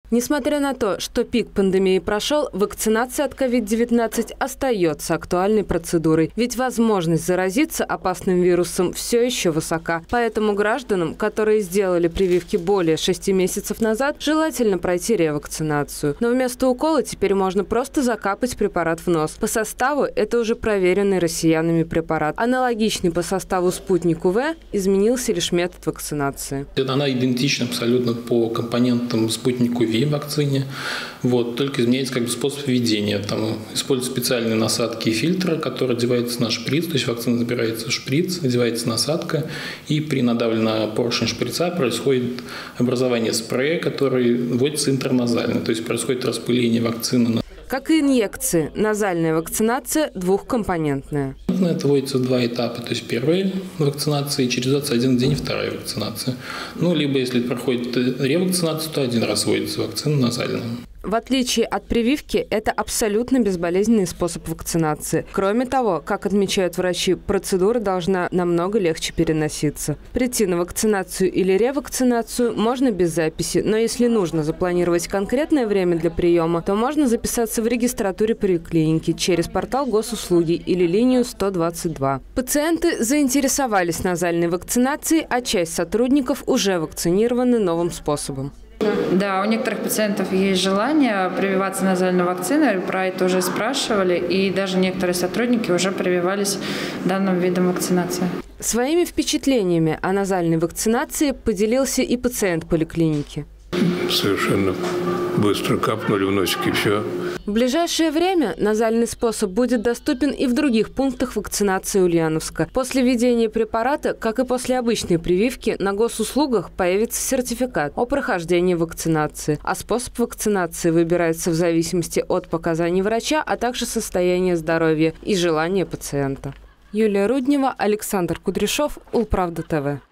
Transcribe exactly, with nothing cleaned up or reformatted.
Несмотря на то, что пик пандемии прошел, вакцинация от ковид девятнадцать остается актуальной процедурой. Ведь возможность заразиться опасным вирусом все еще высока. Поэтому гражданам, которые сделали прививки более шести месяцев назад, желательно пройти ревакцинацию. Но вместо укола теперь можно просто закапать препарат в нос. По составу это уже проверенный россиянами препарат. Аналогичный по составу спутнику вэ изменился лишь метод вакцинации. Она идентична абсолютно по компонентам спутнику вэ вакцине, вот, только изменяется как бы способ введения. Там используются специальные насадки и фильтры, которые одеваются на шприц, то есть вакцина забирается в шприц, одевается насадка, и при надавливании на поршень шприца происходит образование спрея, который вводится интерназально, то есть происходит распыление вакцины. Как и инъекции, назальная вакцинация двухкомпонентная. Это вводится в два этапа. То есть первая вакцинация и через двадцать один день вторая вакцинация. Ну, либо если проходит ревакцинация, то один раз вводится вакцина назальная. В отличие от прививки, это абсолютно безболезненный способ вакцинации. Кроме того, как отмечают врачи, процедура должна намного легче переноситься. Прийти на вакцинацию или ревакцинацию можно без записи, но если нужно запланировать конкретное время для приема, то можно записаться в регистратуре поликлиники через портал госуслуги или линию сто двадцать два. Пациенты заинтересовались назальной вакцинацией, а часть сотрудников уже вакцинированы новым способом. Да, у некоторых пациентов есть желание прививаться назальной вакциной, про это уже спрашивали, и даже некоторые сотрудники уже прививались данным видом вакцинации. Своими впечатлениями о назальной вакцинации поделился и пациент поликлиники. Совершенно быстро капнули в носик и все. В ближайшее время назальный способ будет доступен и в других пунктах вакцинации Ульяновска. После введения препарата, как и после обычной прививки, на госуслугах появится сертификат о прохождении вакцинации. А способ вакцинации выбирается в зависимости от показаний врача, а также состояния здоровья и желания пациента. Юлия Руднева, Александр Кудряшов, Улправда ТВ.